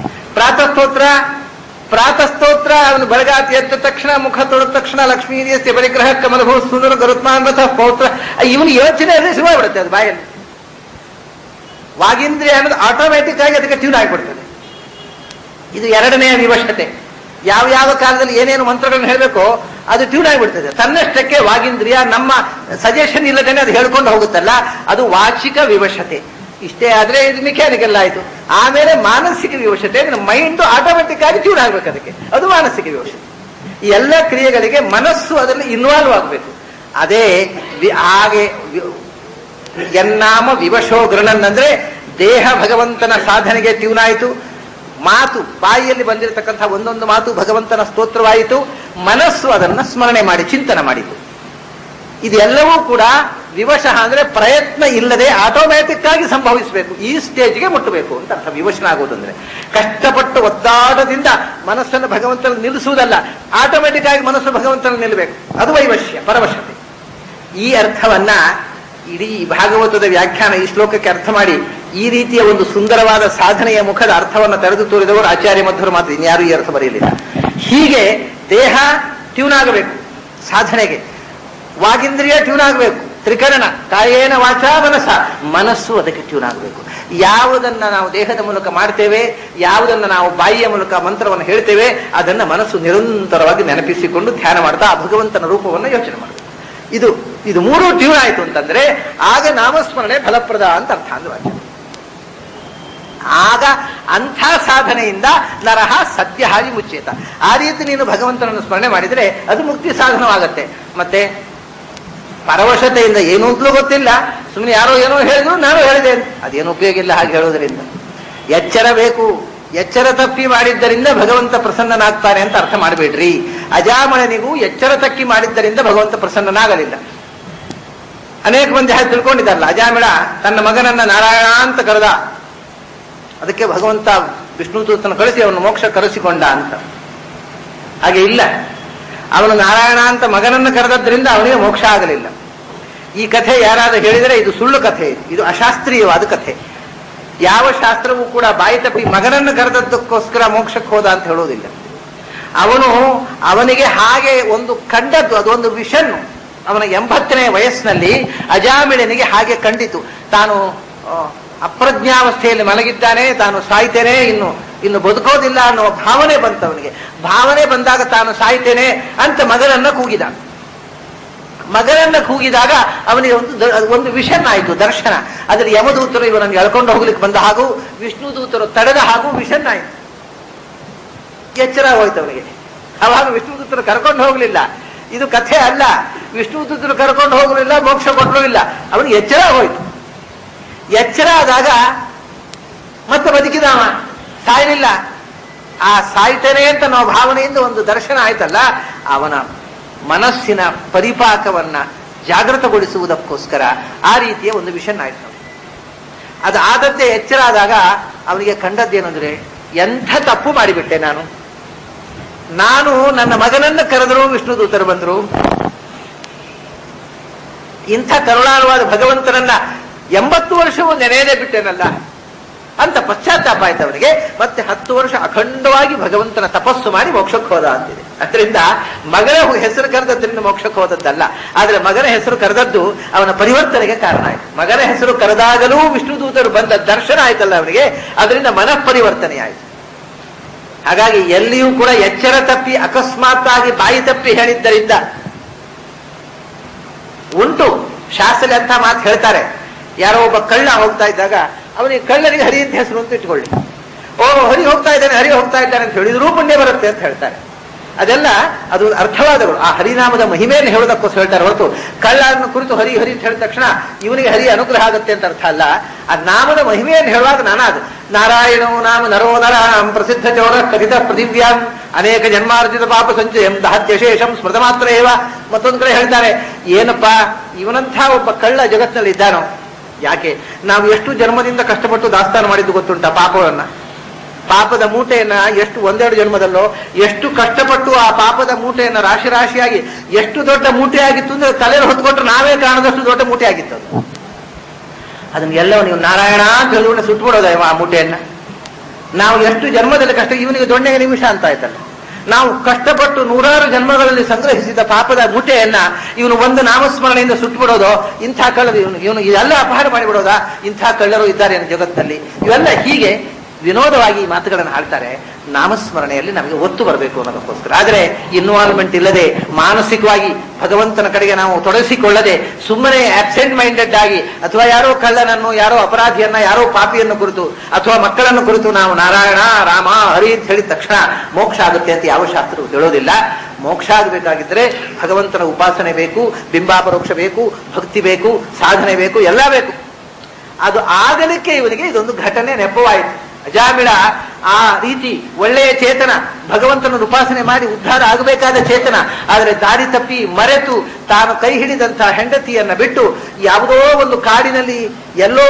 ಪ್ರಾತಃ ಸ್ತೋತ್ರ ಅವನು ಬೆಳಗಾತಿ ಎದ್ದ ತಕ್ಷಣ, ಮುಖ ತೊಳೆದ ತಕ್ಷಣ ಲಕ್ಷ್ಮೀ ಪರಿಗ್ರಹ ಕಮಲಭೂ ಸುಂದರ ಗರುತ್ಮಾನ್ವಥ ಪೌತ್ರ, ಇವನು ಯೋಚನೆ ಅಂದ್ರೆ ಶುರುವಾಗ್ಬಿಡುತ್ತೆ ಅದು ಬಾಯಲ್ಲಿ. ವಾಗೀಂದ್ರಿಯ ಅನ್ನೋದು ಆಟೋಮ್ಯಾಟಿಕ್ ಆಗಿ ಅದಕ್ಕೆ ಟ್ಯೂನ್ ಆಗಿಬಿಡ್ತದೆ. ಇದು 2ನೆಯ ವಿವಶತೆ. ಯಾವ ಕಾಲದಲ್ಲಿ ಏನೇನು ಮಂತ್ರಗಳನ್ನು ಹೇಳಬೇಕೋ ಅದು ಟ್ಯೂನ್ ಆಗಿಬಿಡ್ತದೆ ತನ್ನಷ್ಟಕ್ಕೆ. ವಾಗೀಂದ್ರಿಯ ನಮ್ಮ ಸಜೆಷನ್ ಇಲ್ಲದೇನೆ ಅದು ಹೇಳ್ಕೊಂಡು ಹೋಗುತ್ತಲ್ಲ, ಅದು ವಾಚಿಕ ವಿವಶತೆ. ಇಷ್ಟೇ ಆದ್ರೆ ಇದು ಮೆಕ್ಯಾನಿಕಲ್ ಆಯ್ತು. ಆಮೇಲೆ ಮಾನಸಿಕ ವಿವಶತೆ, ಮೈಂಡ್ ಆಟೋಮೆಟಿಕ್ ಆಗಿ ಟ್ಯೂನ್ ಆಗ್ಬೇಕು ಅದಕ್ಕೆ, ಅದು ಮಾನಸಿಕ ವಿವಶತೆ. ಈ ಎಲ್ಲ ಕ್ರಿಯೆಗಳಿಗೆ ಮನಸ್ಸು ಅದರಲ್ಲಿ ಇನ್ವಾಲ್ವ್ ಆಗಬೇಕು. ಅದೇ ಹಾಗೆ ಎನ್ನಾಮ ವಿವಶೋ ಗೃಣನ್ ಅಂದ್ರೆ ದೇಹ ಭಗವಂತನ ಸಾಧನೆಗೆ ಟ್ಯೂನ್ ಆಯಿತು, ಮಾತು ಬಾಯಿಯಲ್ಲಿ ಬಂದಿರತಕ್ಕಂತಹ ಒಂದೊಂದು ಮಾತು ಭಗವಂತನ ಸ್ತೋತ್ರವಾಯಿತು, ಮನಸ್ಸು ಅದನ್ನ ಸ್ಮರಣೆ ಮಾಡಿ ಚಿಂತನೆ ಮಾಡಿತು. ಇದೆಲ್ಲವೂ ಕೂಡ ವಿವಶಃ ಅಂದ್ರೆ ಪ್ರಯತ್ನ ಇಲ್ಲದೆ ಆಟೋಮ್ಯಾಟಿಕ್ ಆಗಿ ಸಂಭವಿಸಬೇಕು. ಈ ಸ್ಟೇಜ್ಗೆ ಮುಟ್ಟಬೇಕು ಅಂತ ಅರ್ಥ. ವಿವಶನಾಗುವುದು ಅಂದ್ರೆ ಕಷ್ಟಪಟ್ಟು ಒದ್ದಾಟದಿಂದ ಮನಸ್ಸನ್ನು ಭಗವಂತನ ನಿಲ್ಲಿಸುವುದಲ್ಲ, ಆಟೋಮ್ಯಾಟಿಕ್ ಆಗಿ ಮನಸ್ಸು ಭಗವಂತನ ನಿಲ್ಲಬೇಕು. ಅದು ವೈವಶ್ಯ, ಪರವಶತೆ. ಈ ಅರ್ಥವನ್ನ ಇಡೀ ಭಾಗವತದ ವ್ಯಾಖ್ಯಾನ ಈ ಶ್ಲೋಕಕ್ಕೆ ಅರ್ಥ ಮಾಡಿ ಈ ರೀತಿಯ ಒಂದು ಸುಂದರವಾದ ಸಾಧನೆಯ ಮುಖದ ಅರ್ಥವನ್ನು ತೆರೆದು ತೋರಿದವರು ಆಚಾರ್ಯ ಮಧ್ವರು ಮಾತ್ರ, ಇನ್ಯಾರು ಈ ಅರ್ಥ ಬರೆಯಲಿಲ್ಲ. ಹೀಗೆ ದೇಹ ಟ್ಯೂನ್ ಆಗಬೇಕು ಸಾಧನೆಗೆ, ವಾಗೀಂದ್ರಿಯ ಟ್ಯೂನ್ ಆಗಬೇಕು, ತ್ರಿಕರಣ ಕಾಯೇನ ವಾಚಾ ಮನಸ, ಮನಸ್ಸು ಅದಕ್ಕೆ ಟ್ಯೂನ್ ಆಗಬೇಕು. ಯಾವುದನ್ನ ನಾವು ದೇಹದ ಮೂಲಕ ಮಾಡ್ತೇವೆ, ಯಾವುದನ್ನ ನಾವು ಬಾಯಿಯ ಮೂಲಕ ಮಂತ್ರವನ್ನು ಹೇಳ್ತೇವೆ, ಅದನ್ನ ಮನಸ್ಸು ನಿರಂತರವಾಗಿ ನೆನಪಿಸಿಕೊಂಡು ಧ್ಯಾನ ಮಾಡ್ತಾ ಆ ಭಗವಂತನ ರೂಪವನ್ನು ಯೋಚನೆ ಮಾಡಬೇಕು. ಇದು 3 ಟ್ಯೂನ್ ಆಯ್ತು ಅಂತಂದ್ರೆ ಆಗ ನಾಮಸ್ಮರಣೆ ಫಲಪ್ರದ ಅಂತ ಅರ್ಥ. ಅಂದ್ರೆ ಆಗ ಅಂಥ ಸಾಧನೆಯಿಂದ ನರಹ ಸದ್ಯ ಹಾರಿ ಮುಚ್ಚೇತ. ಆ ರೀತಿ ನೀನು ಭಗವಂತನನ್ನು ಸ್ಮರಣೆ ಮಾಡಿದ್ರೆ ಅದು ಮುಕ್ತಿ ಸಾಧನವಾಗತ್ತೆ. ಮತ್ತೆ ಪರವಶತೆಯಿಂದ ಏನು ಅಂತಲೂ ಗೊತ್ತಿಲ್ಲ, ಸುಮ್ಮನೆ ಯಾರೋ ಏನೋ ಹೇಳಿದ್ರು ನಾನು ಹೇಳಿದೆ, ಅದೇನು ಉಪಯೋಗ ಇಲ್ಲ ಹಾಗೆ ಹೇಳೋದ್ರಿಂದ. ಎಚ್ಚರ ಬೇಕು. ಎಚ್ಚರ ತಪ್ಪಿ ಮಾಡಿದ್ದರಿಂದ ಭಗವಂತ ಪ್ರಸನ್ನನಾಗ್ತಾನೆ ಅಂತ ಅರ್ಥ ಮಾಡಬೇಡ್ರಿ. ಅಜಾಮಳನಿಗೂ ಎಚ್ಚರ ತಕ್ಕಿ ಮಾಡಿದ್ದರಿಂದ ಭಗವಂತ ಪ್ರಸನ್ನನಾಗಲಿಲ್ಲ. ಅನೇಕ ಮಂದಿ ಹಾಗೆ ತಿಳ್ಕೊಂಡಿದ್ದಾರಲ್ಲ, ಅಜಾಮಿಳ ತನ್ನ ಮಗನನ್ನ ನಾರಾಯಣ ಅಂತ ಕರೆದ, ಅದಕ್ಕೆ ಭಗವಂತ ವಿಷ್ಣುದೂತನ ಕಳಿಸಿ ಅವನು ಮೋಕ್ಷ ಕರೆಸಿಕೊಂಡ ಅಂತ. ಹಾಗೆ ಇಲ್ಲ, ಅವನು ನಾರಾಯಣ ಅಂತ ಮಗನನ್ನು ಕರೆದದ್ರಿಂದ ಅವನಿಗೆ ಮೋಕ್ಷ ಆಗಲಿಲ್ಲ. ಈ ಕಥೆ ಯಾರಾದ್ರೂ ಹೇಳಿದರೆ ಇದು ಸುಳ್ಳು ಕಥೆ, ಇದು ಅಶಾಸ್ತ್ರೀಯವಾದ ಕಥೆ. ಯಾವ ಶಾಸ್ತ್ರವೂ ಕೂಡ ಬಾಯಿ ತಪ್ಪಿ ಮಗನನ್ನು ಕರೆದದ್ದಕ್ಕೋಸ್ಕರ ಮೋಕ್ಷಕ್ಕೆ ಹೋದ ಅಂತ ಹೇಳೋದಿಲ್ಲ. ಅವನಿಗೆ ಹಾಗೆ ಒಂದು ಕಂಡದ್ದು, ಅದೊಂದು ವಿಷನ್. ಅವನ 80ನೇ ವಯಸ್ಸಿನಲ್ಲಿ ಅಜಾಮಿಳನಿಗೆ ಹಾಗೆ ಕಂಡಿತು. ತಾನು ಅಪ್ರಜ್ಞಾವಸ್ಥೆಯಲ್ಲಿ ಮಲಗಿದ್ದಾನೆ, ತಾನು ಸಾಯ್ತೇನೆ, ಇನ್ನು ಬದುಕೋದಿಲ್ಲ ಅನ್ನುವ ಭಾವನೆ ಬಂತು ಅವನಿಗೆ. ಭಾವನೆ ಬಂದಾಗ ತಾನು ಸಾಯ್ತೇನೆ ಅಂತ ಮಗನನ್ನ ಕೂಗಿದ. ಮಗನನ್ನ ಕೂಗಿದಾಗ ಅವನಿಗೆ ಒಂದು ವಿಷನ್ ಆಯಿತು, ದರ್ಶನ. ಅದ್ರ ಯಮದೂತರು ಇವನನ್ನು ಎಳ್ಕೊಂಡು ಹೋಗ್ಲಿಕ್ಕೆ ಬಂದ ಹಾಗೂ ವಿಷ್ಣು ದೂತರು ತಡೆದ ಹಾಗೂ ವಿಷನ್ ಆಯಿತು. ಎಚ್ಚರ ಹೋಯ್ತು ಅವನಿಗೆ. ಅವಾಗ ವಿಷ್ಣು ದೂತರು ಕರ್ಕೊಂಡು ಹೋಗ್ಲಿಲ್ಲ. ಇದು ಕಥೆ ಅಲ್ಲ. ವಿಷ್ಣು ದೂತರು ಕರ್ಕೊಂಡು ಹೋಗ್ಲಿಲ್ಲ, ಮೋಕ್ಷ ಕೊಟ್ಟರು ಇಲ್ಲ. ಅವನಿಗೆ ಎಚ್ಚರ ಹೋಯ್ತು. ಎಚ್ಚರ ಆದಾಗ ಮತ್ತೆ ಬದುಕಿದವ, ಸಾಯಲಿಲ್ಲ. ಆ ಸಾಯ್ತೇನೆ ಅಂತ ನಾವು ಭಾವನೆಯಿಂದ ಒಂದು ದರ್ಶನ ಆಯ್ತಲ್ಲ, ಅವನ ಮನಸ್ಸಿನ ಪರಿಪಾಕವನ್ನ ಜಾಗೃತಗೊಳಿಸುವುದಕ್ಕೋಸ್ಕರ ಆ ರೀತಿಯ ಒಂದು ವಿಷನ್ ಆಯ್ತು. ಅದು ಆದದ್ದೇ ಎಚ್ಚರ ಆದಾಗ ಅವನಿಗೆ ಕಂಡದ್ದೇನೆಂದ್ರೆ, ಎಂಥ ತಪ್ಪು ಮಾಡಿಬಿಟ್ಟೆ ನಾನು ನನ್ನ ಮಗನನ್ನ ಕರೆದರು, ವಿಷ್ಣು ದೂತರು ಬಂದರು. ಇಂಥ ಕರುಣಾಳುವಾದ ಭಗವಂತನನ್ನ 80 ವರ್ಷವೂ ನೆನೆಯದೇ ಬಿಟ್ಟೇನಲ್ಲ ಅಂತ ಪಶ್ಚಾತ್ತಾಪ ಆಯ್ತು ಅವನಿಗೆ. ಮತ್ತೆ 10 ವರ್ಷ ಅಖಂಡವಾಗಿ ಭಗವಂತನ ತಪಸ್ಸು ಮಾಡಿ ಮೋಕ್ಷಕ್ಕೆ ಹೋದ ಅಂತಿದೆ. ಅದರಿಂದ ಮಗನ ಹೆಸರು ಕರೆದದ್ರಿಂದ ಮೋಕ್ಷಕ್ಕೆ ಹೋದದ್ದಲ್ಲ, ಆದ್ರೆ ಮಗನ ಹೆಸರು ಕರೆದದ್ದು ಅವನ ಪರಿವರ್ತನೆಗೆ ಕಾರಣ ಆಯ್ತು. ಮಗನ ಹೆಸರು ಕರೆದಾಗಲೂ ವಿಷ್ಣು ದೂತರು ಬಂದ ದರ್ಶನ ಆಯ್ತಲ್ಲ ಅವನಿಗೆ, ಅದರಿಂದ ಮನಃ ಪರಿವರ್ತನೆ ಆಯ್ತು. ಹಾಗಾಗಿ ಎಲ್ಲಿಯೂ ಕೂಡ ಎಚ್ಚರ ತಪ್ಪಿ ಅಕಸ್ಮಾತ್ ಆಗಿ ಬಾಯಿ ತಪ್ಪಿ ಹೇಳಿದ್ದರಿಂದ ಉಂಟು. ಶಾಸ್ತ್ರಲ್ಲಿ ಅಂತ ಮಾತು ಹೇಳ್ತಾರೆ, ಯಾರೋ ಒಬ್ಬ ಕಳ್ಳ ಹೋಗ್ತಾ ಇದ್ದಾಗ ಅವನಿಗೆ ಕಳ್ಳನಿಗೆ ಹರಿ ಅಂತ ಹೆಸರು ಅಂತ ಇಟ್ಕೊಳ್ಳಿ. ಹರಿ ಹೋಗ್ತಾ ಇದ್ದಾನೆ ಅಂತ ಹೇಳಿದ್ರು ಪುಣ್ಯ ಬರುತ್ತೆ ಅಂತ ಹೇಳ್ತಾರೆ. ಅದೆಲ್ಲ ಅದು ಅರ್ಥವಾದಗಳು. ಆ ಹರಿನಾಮದ ಮಹಿಮೆಯನ್ನು ಹೇಳೋದಕ್ಕೋಸ್ಕರ ಹೇಳ್ತಾರೆ ಹೊರತು ಕಳ್ಳನ ಕುರಿತು ಹರಿ ಹರಿ ಅಂತ ಹೇಳಿದ ತಕ್ಷಣ ಇವನಿಗೆ ಹರಿ ಅನುಗ್ರಹ ಆಗುತ್ತೆ ಅಂತ ಅರ್ಥ ಅಲ್ಲ. ಆ ನಾಮದ ಮಹಿಮೆಯನ್ನು ಹೇಳುವಾಗ ನಾನಾದ ನಾರಾಯಣೋ ನಾಮ ನರೋ ನರಾಂ ಪ್ರಸಿದ್ಧ ಚೌರ ಕಥಿತ ಪೃಥಿವ್ಯಾಂ ಅನೇಕ ಜನ್ಮಾರ್ಜಿತ ಪಾಪ ಸಂಚಯಂ ದಹತ್ಯಶೇಷಂ ಸ್ಮೃತ ಮಾತ್ರ ಏವ. ಮತ್ತೊಂದು ಕಡೆ ಹೇಳ್ತಾರೆ, ಏನಪ್ಪಾ ಇವನಂಥ ಒಬ್ಬ ಕಳ್ಳ ಜಗತ್ತಿನಲ್ಲಿ ಇದ್ದಾನೋ. ಯಾಕೆ ನಾವು ಎಷ್ಟು ಜನ್ಮದಿಂದ ಕಷ್ಟಪಟ್ಟು ದಾಸ್ತಾನು ಮಾಡಿದ್ದು ಗೊತ್ತುಂಟ ಪಾಪವನ್ನ. ಪಾಪದ ಮೂಟೆಯನ್ನ ಎಷ್ಟು ಒಂದೆರಡು ಜನ್ಮದಲ್ಲೋ ಎಷ್ಟು ಕಷ್ಟಪಟ್ಟು ಆ ಪಾಪದ ಮೂಟೆಯನ್ನ ರಾಶಿ ರಾಶಿಯಾಗಿ ಎಷ್ಟು ದೊಡ್ಡ ಮೂಟೆ ಆಗಿತ್ತು ಅಂದ್ರೆ ತಲೆಯಲ್ಲಿ ಹೊತ್ಕೊಟ್ರೆ ನಾವೇ ಕಾಣದಷ್ಟು ದೊಡ್ಡ ಮೂಟೆ ಆಗಿತ್ತು ಅದು. ಅದನ್ನ ಎಲ್ಲವೂ ನೀವು ನಾರಾಯಣ ಅಂತ ಹೇಳಿದ್ರೆ ಸುಟ್ಬಿಡೋದ ಆ ಮೂಟೆಯನ್ನ. ನಾವು ಎಷ್ಟು ಜನ್ಮದಲ್ಲಿ ಕಷ್ಟ, ಇವನಿಗೆ ದೊಣ್ಣೆಗೆ ನಿಮಿಷ ಅಂತ ಆಯ್ತಲ್ಲ. ನಾವು ಕಷ್ಟಪಟ್ಟು 100 ಜನ್ಮಗಳಲ್ಲಿ ಸಂಗ್ರಹಿಸಿದ ಪಾಪದ ಮೂಟೆಯನ್ನ ಇವನು ಒಂದು ನಾಮಸ್ಮರಣೆಯಿಂದ ಸುಟ್ಬಿಡೋದು. ಇಂಥ ಕಳ್ಳರು ಇವನು ಇದೆಲ್ಲ ಅಪಹಾರ ಮಾಡಿಬಿಡೋದಾ? ಇಂಥ ಕಳ್ಳರು ಇದ್ದಾರೆ ಜಗತ್ತಲ್ಲಿ. ಇವೆಲ್ಲ ಹೀಗೆ ವಿನೋದವಾಗಿ ಈ ಮಾತುಗಳನ್ನು ಆಡ್ತಾರೆ. ನಾಮಸ್ಮರಣೆಯಲ್ಲಿ ನಮಗೆ ಒತ್ತು ಬರಬೇಕು ಅನ್ನೋದಕ್ಕೋಸ್ಕರ. ಆದರೆ ಇನ್ವಾಲ್ವ್ಮೆಂಟ್ ಇಲ್ಲದೆ, ಮಾನಸಿಕವಾಗಿ ಭಗವಂತನ ಕಡೆಗೆ ನಾವು ತೊಡಗಿಸಿಕೊಳ್ಳದೆ, ಸುಮ್ಮನೆ ಆಬ್ಸೆಂಟ್ ಮೈಂಡೆಡ್ ಆಗಿ ಅಥವಾ ಯಾರೋ ಕಳ್ಳನನ್ನು, ಯಾರೋ ಅಪರಾಧಿಯನ್ನ, ಯಾರೋ ಪಾಪಿಯನ್ನು ಕುರಿತು ಅಥವಾ ಮಕ್ಕಳನ್ನು ಕುರಿತು ನಾವು ನಾರಾಯಣ ರಾಮ ಹರಿ ಅಂತ ಹೇಳಿದ ತಕ್ಷಣ ಮೋಕ್ಷ ಆಗುತ್ತೆ ಅಂತ ಯಾವ ಶಾಸ್ತ್ರವು ಹೇಳೋದಿಲ್ಲ. ಮೋಕ್ಷ ಆಗಬೇಕಾಗಿದ್ರೆ ಭಗವಂತನ ಉಪಾಸನೆ ಬೇಕು, ಬಿಂಬಾಪರೋಕ್ಷ ಬೇಕು, ಭಕ್ತಿ ಬೇಕು, ಸಾಧನೆ ಬೇಕು, ಎಲ್ಲ ಬೇಕು. ಅದು ಆಗಲಿಕ್ಕೆ ಇವನಿಗೆ ಇದೊಂದು ಘಟನೆ ನೆಪವಾಯಿತು. ಅಜಾಮಿಳ ಆ ರೀತಿ ಒಳ್ಳೆಯ ಚೇತನ, ಭಗವಂತನ ಉಪಾಸನೆ ಮಾಡಿ ಉದ್ಧಾರ ಆಗಬೇಕಾದ ಚೇತನ. ಆದರೆ ದಾರಿ ತಪ್ಪಿ ಮರೆತು ತಾನು ಕೈ ಹಿಡಿದಂತಹ ಹೆಂಡತಿಯನ್ನ ಬಿಟ್ಟು ಯಾವುದೋ ಒಂದು ಕಾಡಿನಲ್ಲಿ ಎಲ್ಲೋ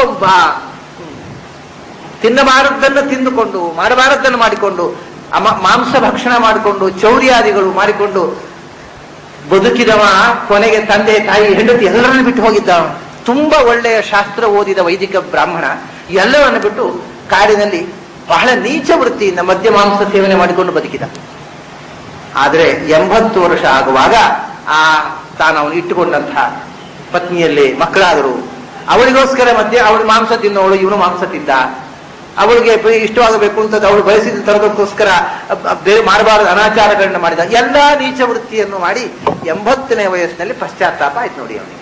ತಿನ್ನಬಾರದನ್ನು ತಿಂದುಕೊಂಡು, ಮಾಡಬಾರದನ್ನು ಮಾಡಿಕೊಂಡು, ಮಾಂಸ ಭಕ್ಷಣ ಮಾಡಿಕೊಂಡು, ಚೌರ್ಯಾದಿಗಳು ಮಾಡಿಕೊಂಡು ಬದುಕಿದವ ಕೊನೆಗೆ ತಂದೆ ತಾಯಿ ಹೆಂಡತಿ ಎಲ್ಲರನ್ನು ಬಿಟ್ಟು ಹೋಗಿದ್ದವ. ತುಂಬಾ ಒಳ್ಳೆಯ ಶಾಸ್ತ್ರ ಓದಿದ ವೈದಿಕ ಬ್ರಾಹ್ಮಣ ಎಲ್ಲವನ್ನು ಬಿಟ್ಟು ಕಾಡಿನಲ್ಲಿ ಬಹಳ ನೀಚ ವೃತ್ತಿಯಿಂದ ಮದ್ಯ ಮಾಂಸ ಸೇವನೆ ಮಾಡಿಕೊಂಡು ಬದುಕಿದ. ಆದರೆ 80 ವರ್ಷ ಆಗುವಾಗ ತಾನು ಅವನು ಇಟ್ಟುಕೊಂಡಂತಹ ಪತ್ನಿಯಲ್ಲಿ ಮಕ್ಕಳಾದರು. ಅವಳಿಗೋಸ್ಕರ ಅವಳು ಮಾಂಸ ತಿನ್ನೋಳು, ಇವನು ಮಾಂಸ ತಿಂದ. ಅವಳಿಗೆ ಇಷ್ಟವಾಗಬೇಕು ಅಂತ ಅವಳು ಬಯಸಿದ ತರದಕ್ಕೋಸ್ಕರ ಬೇರೆ ಮಾಡಬಾರದು ಅನಾಚಾರಗಳನ್ನ ಮಾಡಿದ. ಎಲ್ಲಾ ನೀಚ ವೃತ್ತಿಯನ್ನು ಮಾಡಿ 80ನೇ ವಯಸ್ಸಿನಲ್ಲಿ ಪಶ್ಚಾತ್ತಾಪ ಆಯ್ತು ನೋಡಿ ಅವನಿಗೆ.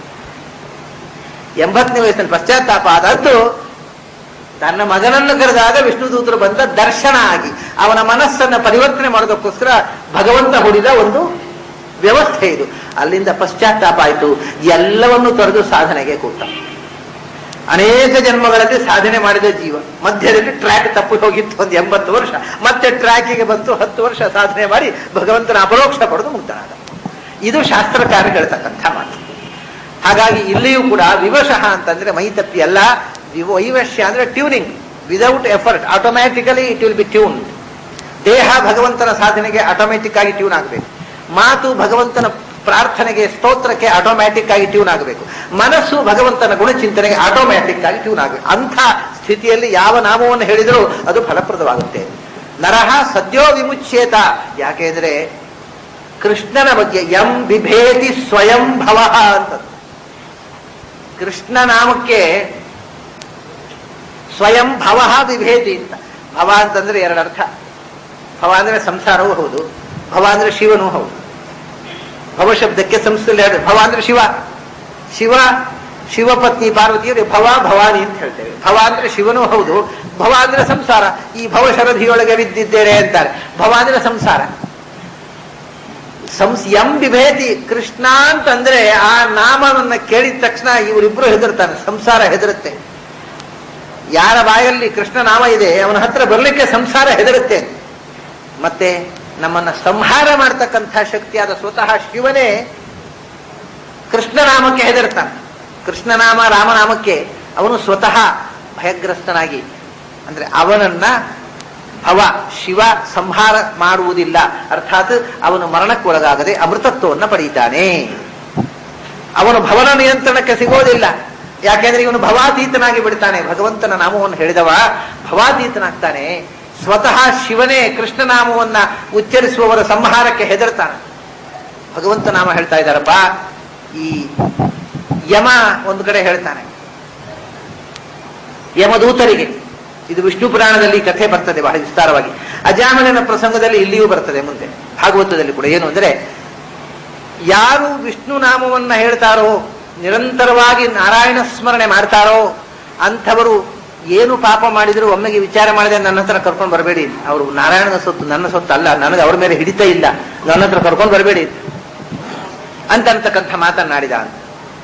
80ನೇ ವಯಸ್ಸಿನಲ್ಲಿ ಪಶ್ಚಾತ್ತಾಪ ಆದದ್ದು ತನ್ನ ಮಗನನ್ನು ಕರೆದಾಗ ವಿಷ್ಣು ದೂತರು ಬಂದ ದರ್ಶನ ಆಗಿ ಅವನ ಮನಸ್ಸನ್ನ ಪರಿವರ್ತನೆ ಮಾಡೋದಕ್ಕೋಸ್ಕರ ಭಗವಂತ ಹೊಡಿದ ಒಂದು ವ್ಯವಸ್ಥೆ ಇದು. ಅಲ್ಲಿಂದ ಪಶ್ಚಾತ್ತಾಪ ಆಯಿತು. ಎಲ್ಲವನ್ನು ತೊರೆದು ಸಾಧನೆಗೆ ಕೂತ. ಅನೇಕ ಜನ್ಮಗಳಲ್ಲಿ ಸಾಧನೆ ಮಾಡಿದ ಜೀವ ಮಧ್ಯದಲ್ಲಿ ಟ್ರ್ಯಾಕ್ ತಪ್ಪಿ ಹೋಗಿತ್ತು ಒಂದು 80 ವರ್ಷ. ಮತ್ತೆ ಟ್ರ್ಯಾಕಿಗೆ ಬಂತು, 10 ವರ್ಷ ಸಾಧನೆ ಮಾಡಿ ಭಗವಂತನ ಅಪರೋಕ್ಷ ಪಡೆದು ಮುಕ್ತನಾದ. ಇದು ಶಾಸ್ತ್ರಕಾರ ಹೇಳ್ತಕ್ಕಂಥ ಮಾತು. ಹಾಗಾಗಿ ಇಲ್ಲಿಯೂ ಕೂಡ ವಿವಶಃ ಅಂತಂದ್ರೆ ಮೈ ತಪ್ಪಿ ಅಲ್ಲ. ವೈವಶ್ಯ ಅಂದ್ರೆ tuning, without effort automatically it will be tune. ದೇಹ ಭಗವಂತನ ಸಾಧನೆಗೆ ಆಟೋಮ್ಯಾಟಿಕ್ ಆಗಿ ಟ್ಯೂನ್ ಆಗಬೇಕು. ಮಾತು ಭಗವಂತನ ಪ್ರಾರ್ಥನೆಗೆ, ಸ್ತೋತ್ರಕ್ಕೆ ಆಟೋಮ್ಯಾಟಿಕ್ ಆಗಿ ಟ್ಯೂನ್ ಆಗಬೇಕು. ಮನಸ್ಸು ಭಗವಂತನ ಗುಣಚಿಂತನೆಗೆ ಆಟೋಮ್ಯಾಟಿಕ್ ಆಗಿ ಟ್ಯೂನ್ ಆಗಬೇಕು. ಅಂಥ ಸ್ಥಿತಿಯಲ್ಲಿ ಯಾವ ನಾಮವನ್ನು ಹೇಳಿದರೂ ಅದು ಫಲಪ್ರದವಾಗುತ್ತೆ. ನರಹ ಸದ್ಯೋ ವಿಮುಚ್ಯೇತ. ಯಾಕೆಂದ್ರೆ ಕೃಷ್ಣನ ಬಗ್ಗೆ ಯಂ ಬಿಭೇತಿ ಸ್ವಯಂ ಭವ ಅಂತ. ಕೃಷ್ಣ ನಾಮಕ್ಕೆ ಸ್ವಯಂ ಭವ ಬಿಭೇತಿ ಅಂತ. ಭವ ಅಂತಂದ್ರೆ 2 ಅರ್ಥ. ಭವ ಅಂದ್ರೆ ಸಂಸಾರವೂ ಹೌದು, ಭವ ಅಂದ್ರೆ ಶಿವನೂ ಹೌದು. ಭವಶಬ್ದಕ್ಕೆ ಸಂಸ್ಕೃತದಲ್ಲಿ ಭವ ಅಂದ್ರೆ ಶಿವ. ಶಿವಪತ್ನಿ ಪಾರ್ವತಿಯರು ಭವ ಭವಾನಿ ಅಂತ ಹೇಳ್ತೇವೆ. ಭವ ಅಂದ್ರೆ ಶಿವನೂ ಹೌದು, ಭವ ಅಂದ್ರೆ ಸಂಸಾರ. ಈ ಭವಶರಧಿಯೊಳಗೆ ಬಿದ್ದಿದ್ದೇನೆ ಅಂತಾರೆ. ಭವ ಅಂದ್ರೆ ಸಂಸಾರ. ಎಂ ಬಿಭೇತಿ ಕೃಷ್ಣ ಅಂತಂದ್ರೆ ಆ ನಾಮವನ್ನ ಕೇಳಿದ ತಕ್ಷಣ ಇವರಿಬ್ರು ಹೆದರ್ತಾನೆ, ಸಂಸಾರ ಹೆದರುತ್ತೆ. ಯಾರ ಬಾಯಲ್ಲಿ ಕೃಷ್ಣ ನಾಮ ಇದೆ ಅವನ ಹತ್ರ ಬರ್ಲಿಕ್ಕೆ ಸಂಸಾರ ಹೆದರುತ್ತೆ. ಮತ್ತೆ ನಮ್ಮನ್ನ ಸಂಹಾರ ಮಾಡ್ತಕ್ಕಂಥ ಶಕ್ತಿಯಾದ ಸ್ವತಃ ಶಿವನೇ ಕೃಷ್ಣನಾಮಕ್ಕೆ ಹೆದರ್ತಾನೆ. ಕೃಷ್ಣನಾಮ ರಾಮನಾಮಕ್ಕೆ ಅವನು ಸ್ವತಃ ಭಯಗ್ರಸ್ತನಾಗಿ, ಅಂದ್ರೆ ಅವನನ್ನ ಶಿವ ಸಂಹಾರ ಮಾಡುವುದಿಲ್ಲ, ಅರ್ಥಾತ್ ಅವನು ಮರಣಕ್ಕೆ ಒಳಗಾಗದೆ ಅಮೃತತ್ವವನ್ನು ಪಡೆಯುತ್ತಾನೆ. ಅವನು ಭವನ ನಿಯಂತ್ರಣಕ್ಕೆ ಸಿಗೋದಿಲ್ಲ. ಯಾಕೆಂದ್ರೆ ಇವನು ಭವಾತೀತನಾಗಿ ಬಿಡ್ತಾನೆ. ಭಗವಂತನ ನಾಮವನ್ನು ಹೇಳಿದವ ಭವಾತೀತನಾಗ್ತಾನೆ. ಸ್ವತಃ ಶಿವನೇ ಕೃಷ್ಣನಾಮವನ್ನ ಉಚ್ಚರಿಸುವವರ ಸಂಹಾರಕ್ಕೆ ಹೆದರ್ತಾನೆ. ಭಗವಂತ ನಾಮ ಹೇಳ್ತಾ ಇದ್ದಾರಪ್ಪ. ಈ ಯಮ ಒಂದು ಕಡೆ ಹೇಳ್ತಾನೆ, ಯಮದೂತರಿಗೆ, ಇದು ವಿಷ್ಣು ಪುರಾಣದಲ್ಲಿ ಕಥೆ ಬರ್ತದೆ ಬಹಳ ವಿಸ್ತಾರವಾಗಿ. ಅಜಾಮಿಳನ ಪ್ರಸಂಗದಲ್ಲಿ ಇಲ್ಲಿಯೂ ಬರ್ತದೆ, ಮುಂದೆ ಭಾಗವತದಲ್ಲಿ ಕೂಡ. ಏನು ಅಂದ್ರೆ, ಯಾರು ವಿಷ್ಣು ನಾಮವನ್ನ ಹೇಳ್ತಾರೋ, ನಿರಂತರವಾಗಿ ನಾರಾಯಣ ಸ್ಮರಣೆ ಮಾಡ್ತಾರೋ ಅಂಥವರು ಏನು ಪಾಪ ಮಾಡಿದ್ರು ಒಮ್ಮೆಗೆ ವಿಚಾರ ಮಾಡಿದ್ರೆ ನನ್ನ ಹತ್ರ ಕರ್ಕೊಂಡು ಬರಬೇಡಿ. ಅವರು ನಾರಾಯಣನ ಸೊತ್ತು, ನನ್ನ ಸೊತ್ತು ಅಲ್ಲ, ನನಗೆ ಅವ್ರ ಮೇಲೆ ಹಿಡಿತ ಇಲ್ಲ, ನನ್ನ ಹತ್ರ ಕರ್ಕೊಂಡು ಬರಬೇಡಿ ಅಂತಕ್ಕಂಥ ಮಾತನ್ನಾಡಿದ ಅಂತ.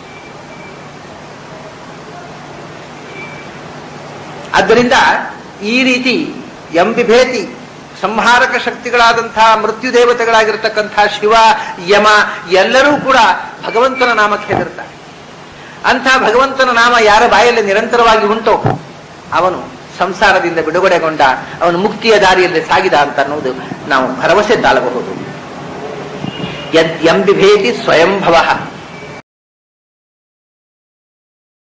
ಆದ್ದರಿಂದ ಈ ರೀತಿ ಎಂಬಿಭೇತಿ ಸಂಹಾರಕ ಶಕ್ತಿಗಳಾದಂತಹ ಮೃತ್ಯು ದೇವತೆಗಳಾಗಿರ್ತಕ್ಕಂತಹ ಶಿವ ಯಮ ಎಲ್ಲರೂ ಕೂಡ ಭಗವಂತನ ನಾಮಕ್ಕೆ ಹೆದರ್ತಾರೆ. ಅಂಥ ಭಗವಂತನ ನಾಮ ಯಾರ ಬಾಯಲ್ಲಿ ನಿರಂತರವಾಗಿ ಉಂಟೋ ಅವನು ಸಂಸಾರದಿಂದ ಬಿಡುಗಡೆಗೊಂಡ, ಅವನು ಮುಕ್ತಿಯ ದಾರಿಯಲ್ಲಿ ಸಾಗಿದ ಅಂತ ಅನ್ನೋದು ನಾವು ಭರವಸೆ ತಾಳಬಹುದು. ಎಂಬಿಭೇತಿ ಸ್ವಯಂಭವ